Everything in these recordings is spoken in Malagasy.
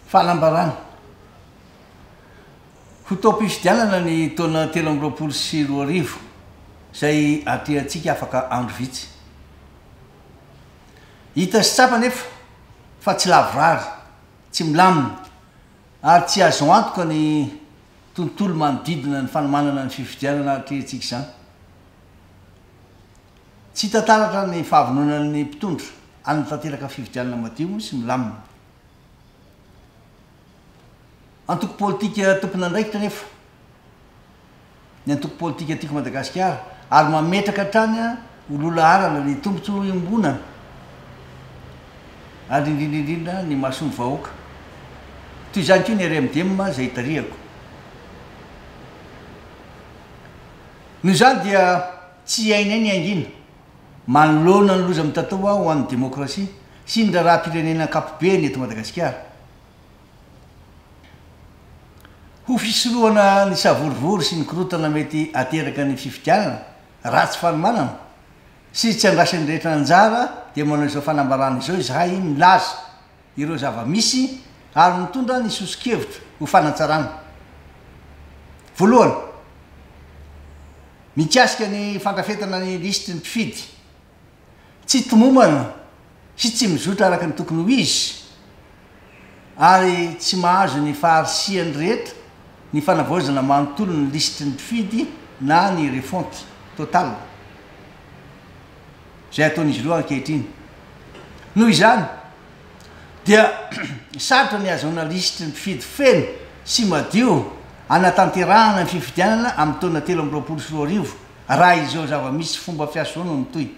Fahalambarana. Ho taom-pifidianana ny taona 2024 izay atrehantsika afaka andro vitsy. Hita sy tsapa nefa fa tsy lavorary, tsy milamina ary tsy azo antoka ny tontolo manodidina ny fanomanana ny fifidianana atrehantsika izany. Tsy tantaratra ny fahavononan'ny mpitondra any tanteraka fifidianana madio sy milamina. Antoko politika tompona andraikitra nefa ny antoko politika tiako Madagasikara ary mametraka hatrany olola-arana ny tombotso iombonana ary indrindrindrindra ny mahasoa ny vahoaka. Toy izany koa ny RMDM izay hitariako. Noho izany dia tsy hainay ny angina manoloana ny loza mitatao ho an'ny demokrasia sy ny raharam-pirenena ankapobeny eto Madagasikara. Ho fisorohana ny savorivory sy ny korotana mety ateraka ny fifidianana ratsy fanomanana sy tsy andrasan'ny rehetra anjara dia manao izao fanambarana izao izahay milaza ireo zava-misy ary mitondra ny soso-kevitra ho fanatsarana. Voalohany, mikasika ny fandrafetana ny lisitry ny mpifidy, tsy tomomana sy tsy mizotra araka ny tokony ho izy ary tsy mahazo ny faharisiany rehetra ny fanavaozana manontolo ny lisitry ny mpifidy na ny refonty total izay ataon'izy ireo ankehitriny. Noho izany dia sarotra ny azahoana lisitry ny mpifidy feno sy madio anatanterahana ny fifidianana amin'ny taona 2024 raha izao zava-misy fomba fiasoana no mitoy.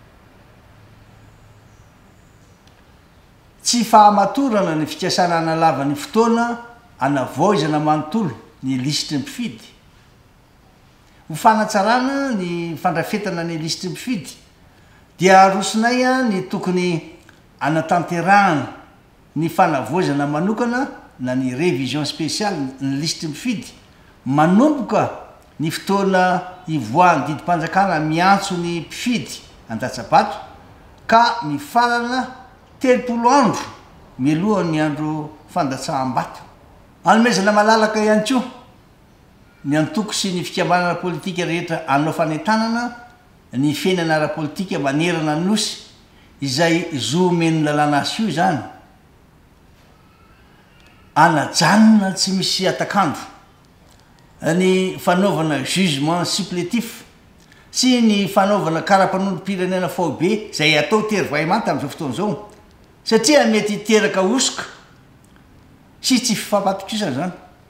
Tsy fahamatorana ny fikasana analava ny fotoana anavoizana manontolo ny lisitry ny mpifidy. Ho fanatsarana ny fandrafetana ny lisitry ny mpifidy dia arosonay ny tokony anatanterahana ny fanavoizana manokana na ny révision spéciale ny lisitry ny mpifidy manomboka ny fotoana ivoahan'ny didim-panjakana miantso ny mpifidy an-datsabato ka mifarana 30 andro mialohan'ny andro fandatsaham-bato. Anomezana malalaka ihany koa ny antoko sy ny fikambanana politika rehetra anao fanentanana ny fiainana ara-politika manerana ny nosy izay zoomeny lalàna azy io izany. Anajanona tsy misy atakandro ny fanaovana jugement supplétif sy ny fanaovana karapanondrom-pirenena faobe izay atao tery vaimanta amin'izao fotoana izao satria mety hiteraka osoka sy tsy fifampatokisana zany.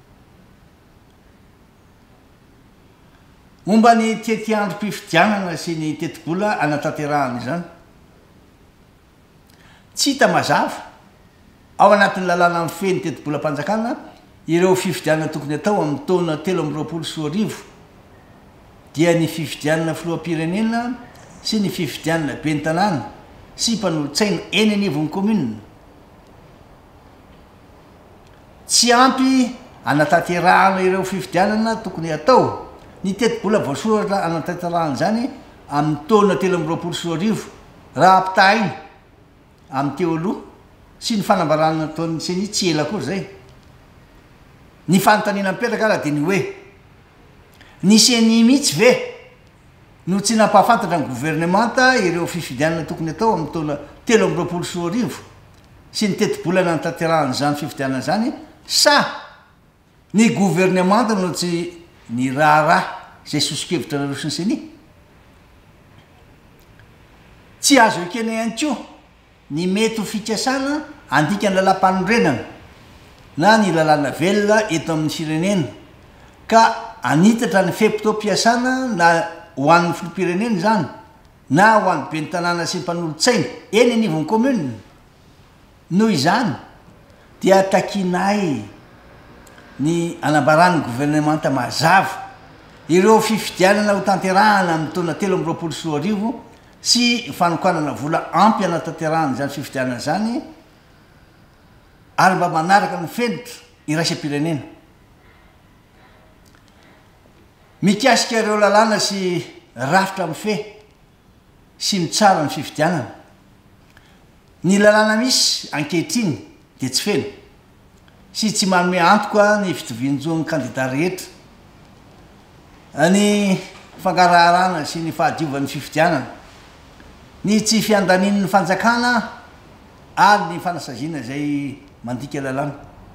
Momba ny tetiandrom-pifidianana sy ny tetibola anatanterahana izany, tsy hita mazava ao anatin'ny lalàna amin'ny feny tetibolam-panjakana ireo fifidianana tokony atao amin'ny taona 2024 dia ny fifidianana filoham-pirenena sy ny fifidianana ben'ny tanàna sy mpanolotsaina eny anivon'ny commune. Tsy ampy anatanterahana ireo fifidianana tokony atao ny tetibola voasoratra anatanterahana zany amin'ny taona 2024 raha ampitahiny amin'ny teo aloha sy ny fanambarana nataon'ny seny tsy ela koa zay. Ny fanontaniana mipetraka raha dia ny hoe nisy any mihitsy ve no tsy nampahafantatra ny gouvernemanta ireo fifidianana tokony atao amin'ny taona 2024 sy ny tetibola anatanterahana zany fifidianana zany sa ny gouvernemanta no tsy ny raharaha izay soso-kevitra narosiny seny. Tsy azo ekena ihany koa ny mety ho fikasana andika ny lalam-panondrenana na ny lalàna velona eto amin'ny firenena ka anitatra ny fempotoam-piasana na ho an'ny filoham-pirenena zany na ho an'ny ben'ny tanàna sy mpanolotsaina eny anivon'ny commune. Noho izany dia takinay ny anambaran'ny gouvernemanta mazava ireo fifidianana ho tanterahana amin'ny taona 2024 sy fanokanana vola ampy anatanterahana zany fifidianana zany ary mba manaraka ny fenitra iraisam-pirenena. Mikasika ireo lalàna sy rafitra amin'ny fe sy mitsara ny fifidianana. Ny lalàna misy ankehitriny dia tsy feno sy tsy manome antoka ny fitovianjoany kandida rehetra ny fangararana sy ny fahadiovan'ny fifidianana ny tsy fiandanin'ny fanjakana ary ny fanasaziana zay mandika lalàna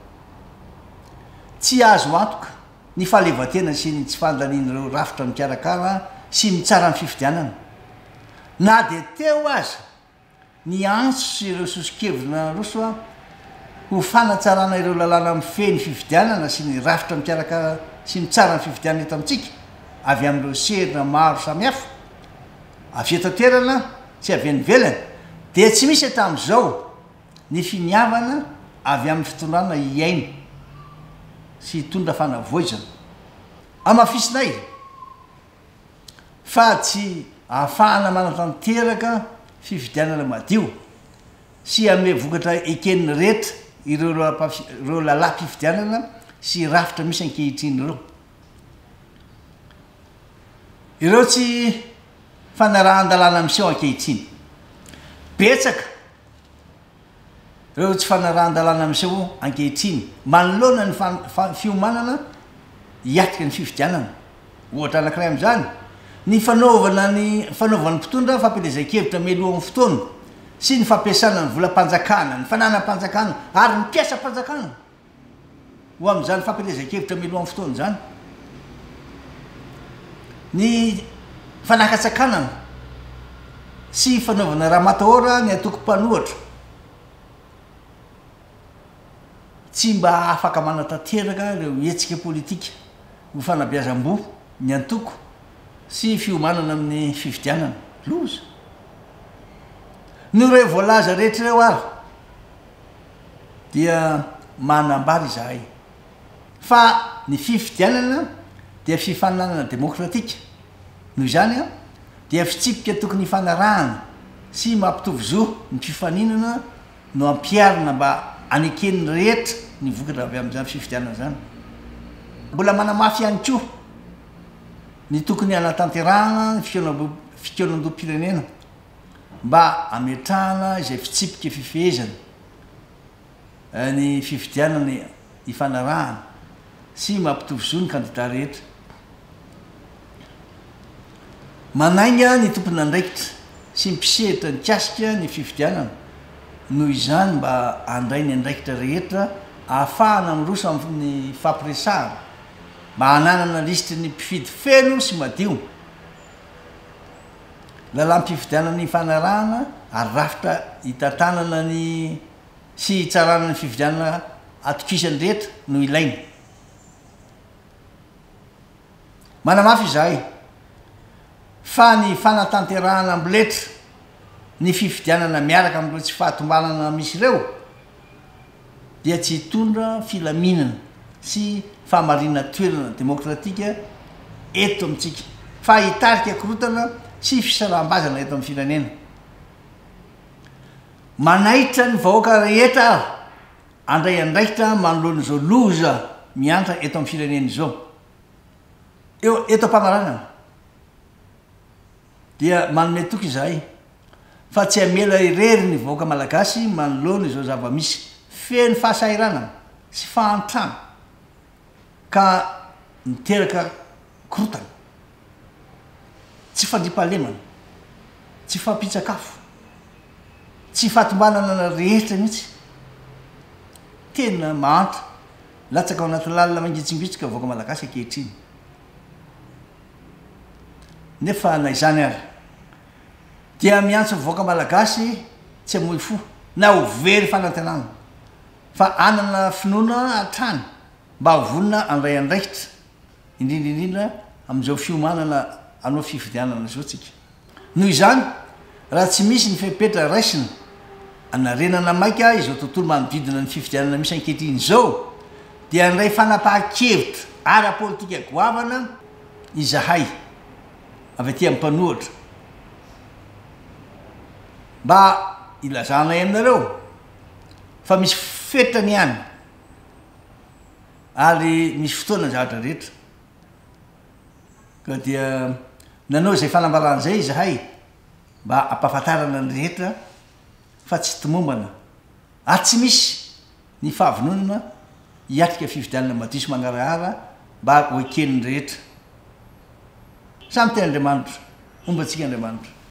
tsy azo antoka ny fahalevatena sy ny tsy fandanian'ireo rafitra mikarakara sy mitsara ny fifidianana na de teo aza ny antso sy ireo soso-kevrina roso a ho fanatsarana ireo lalàna mifeny fifidianana sy ny rafitra mikarakara sy mitsara ny fifidianana eto amitsika avy am'ireo serina maro samihafa avy etotoerana sy avy any velany de tsy misy hatam'izao ny finiavana avy amin'ny fitondrana iaina sy hitondra fanavoizana amafisinay fa tsy ahafahana manatanteraka fifidianana madio sy ame vokatra ekeniny rehetra ireo lala fifidianana sy rafitra misy ankehitriny ireo tsy fanarahan-dalàna amiseho ankehitriny betsaka ireo tsy fanarahan-dalàna amiseho ankehitriny manoloana ny fiomanana hiatrika ny fifidianana ohatra anakiray am'izany ny fanaovany mpitondra fampelezan-kevitra melohan'ny fotoana sy ny fampiasana ny volam-panjakana ny fananam-panjakana ary ny mpiasa-panjakana ho am'izany fampelezan-kevitra melohan'ny fotoana zany ny fanakatsakanana sy fanaovana raha matahora ny atoko mpanohatra tsy mba afaka manatanteraka ireo hetsika politika ho fanabeazam-bo ny antoko sy fiomanana amin'ny fifidianana loza no reo voalaza rehetra ireo ary dia manambary izahay fa ny fifidianana dia fifananana demokratika noho izany a dia fitsipika tokony hifanarahana sy mampitovy zo ny fifaninana no ampiarina mba anekeniny rehetra ny vokatra avy am'izany fifidianana zany mbola manamafy ihany koa ny tokony anatanterahana ny fikeonan-dom-pirenena mba ametrahana izay fitsipika fifehezana ny fifidianana hifanarahana sy mampitovy zo ny kandida rehetra manainga ny tompony andraikitra sy mpisehitra ny kasika ny fifidianana noho izany mba andray ny andraikitra rehetra ahafahana miroso amin'ny fampiresahana mba hananana listry ny mpifidy feno sy madio lalam-pifidianana ny fanarahana ary rafitra hitantanana ny sy hitsarana ny fifidianana atokisany rehetra no ilaina manamafy izahay fa ny fanatanterahana amboletra ny fifidianana miaraka am'ireo tsy fahatombanana misy ireo dia tsy hitondra filaminana sy fahamarina toerana demokratika eto amitsika fa hitarika korotana sy fisaraham-bazana eto amin'ny firenena manaitra ny vahoaka rehetra ary andray andraikitra manoloana izao loza miantra eto amin'ny firenena izao eto am-pamaranana dia manome toky izahay fa tsy amela irery ny vahoaka malagasy manoloana izao zava-misy feny fahasahiranana sy fahantrana ka niteraka korotana tsy fandripahalemana tsy fampitsakafo tsy fahatombanana rehetra mihitsy tena mahantra latsaka ao anatin'ny lalina mangitsingbitsika vahoaka malagasy ankehitriny nefa na izany ary dia miantso vahoaka malagasy tsy amoy fo na ho very fanantenana fa anana finoana atrany mba hovonina andray andraikitra indrindraindrindra am'izao fiomanana anao fifidianana zao tsika noho izany raha tsy misy ny fepetra raisina anarenana maika izao tontolo manodidina ny fifidianana misy ankehitriny zao dia andray fanapahan-kevitra ara-politika goavana izahay avy aty amin'ny mpanohatra mba ilazanay aminareo fa misy fetrany ihany ary misy fotoana zavatra rehetra ka dia nanao izay fanambaran'izay izahay mba ampahafantarana ny rehetra fa tsy tomombana ary tsy misy ny fahavononana hiatrika fividianana madiso manarahara mba hoekeniny rehetra samy tenyandriamanitra omba antsika andriamanitra